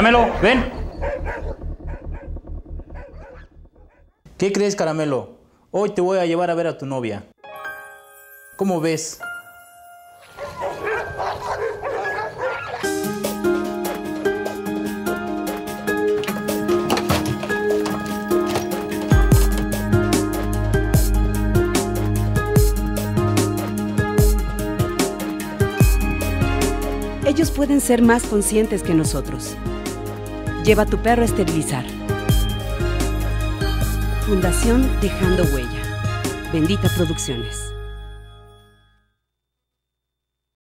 Caramelo, ven. ¿Qué crees, Caramelo? Hoy te voy a llevar a ver a tu novia. ¿Cómo ves? Ellos pueden ser más conscientes que nosotros. Lleva a tu perro a esterilizar. Fundación Dejando Huella. Bendita Producciones.